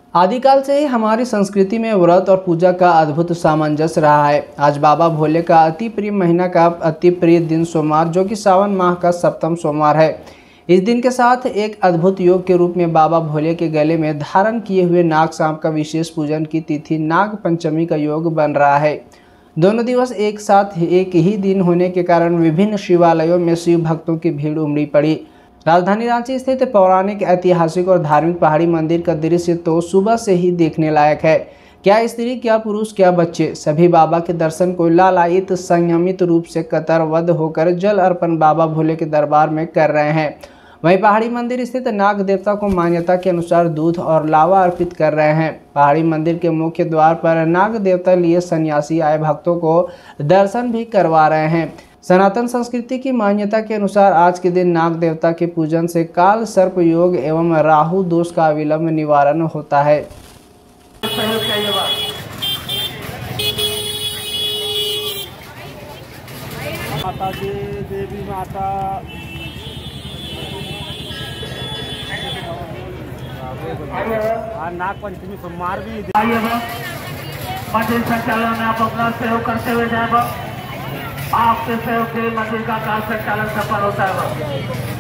आदिकाल से ही हमारी संस्कृति में व्रत और पूजा का अद्भुत सामंजस्य रहा है। आज बाबा भोले का अति प्रिय महीना का अति प्रिय दिन सोमवार, जो कि सावन माह का सप्तम सोमवार है। इस दिन के साथ एक अद्भुत योग के रूप में बाबा भोले के गले में धारण किए हुए नाग सांप का विशेष पूजन की तिथि नाग पंचमी का योग बन रहा है। दोनों दिवस एक साथ एक ही दिन होने के कारण विभिन्न शिवालयों में शिव भक्तों की भीड़ उमड़ी पड़ी। राजधानी रांची स्थित पौराणिक, ऐतिहासिक और धार्मिक पहाड़ी मंदिर का दृश्य तो सुबह से ही देखने लायक है। क्या स्त्री, क्या पुरुष, क्या बच्चे, सभी बाबा के दर्शन को लालायित संयमित रूप से कतारबद्ध होकर जल अर्पण बाबा भोले के दरबार में कर रहे हैं। वहीं पहाड़ी मंदिर स्थित नाग देवता को मान्यता के अनुसार दूध और लावा अर्पित कर रहे हैं। पहाड़ी मंदिर के मुख्य द्वार पर नाग देवता लिए सन्यासी आए भक्तों को दर्शन भी करवा रहे हैं। सनातन संस्कृति की मान्यता के अनुसार आज के दिन नाग देवता के पूजन से काल सर्प योग एवं राहु दोष का अविलंब निवारण होता है। माता जी, देवी माता, नाग पंचमी सोमवार भी मंदिर संचालन में आप अपना सहयोग करते हुए जाए। आपके सहयोग से मंदिर का कार्य संचालन सफल होता है।